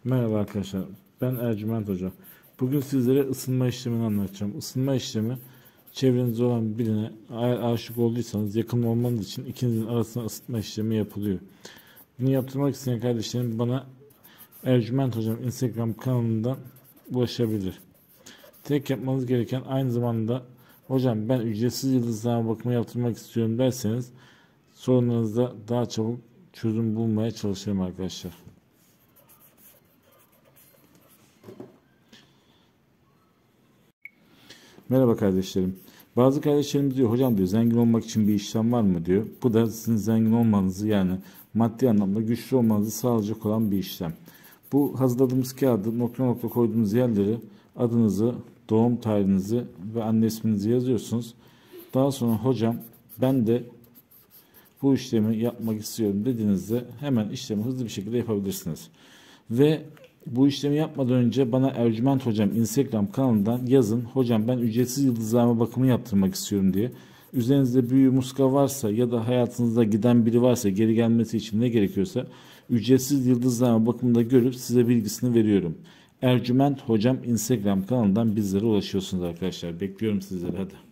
Merhaba arkadaşlar, ben Ercüment Hoca. Bugün sizlere ısınma işlemini anlatacağım. Isınma işlemi, çevrenizde olan birine eğer aşık olduysanız yakın olmanız için ikinizin arasında ısıtma işlemi yapılıyor. Bunu yaptırmak isteyen kardeşlerim bana Ercüment Hocam Instagram kanalından ulaşabilir. Tek yapmanız gereken aynı zamanda hocam ben ücretsiz yıldızlama bakımı yaptırmak istiyorum derseniz sorunlarınızda daha çabuk çözüm bulmaya çalışırım arkadaşlar. Merhaba kardeşlerim. Bazı kardeşlerimiz diyor hocam diyor zengin olmak için bir işlem var mı diyor. Bu da sizin zengin olmanızı yani maddi anlamda güçlü olmanızı sağlayacak olan bir işlem. Bu hazırladığımız kağıdı nokta nokta koyduğunuz yerleri adınızı, doğum tarihinizi ve anne isminizi yazıyorsunuz. Daha sonra hocam ben de bu işlemi yapmak istiyorum dediğinizde hemen işlemi hızlı bir şekilde yapabilirsiniz. Ve bu işlemi yapmadan önce bana Ercüment Hocam Instagram kanalından yazın. Hocam ben ücretsiz yıldızlama bakımı yaptırmak istiyorum diye. Üzerinizde büyü muska varsa ya da hayatınızda giden biri varsa geri gelmesi için ne gerekiyorsa ücretsiz yıldızlama bakımında görüp size bilgisini veriyorum. Ercüment Hocam Instagram kanalından bizlere ulaşıyorsunuz arkadaşlar. Bekliyorum sizleri hadi.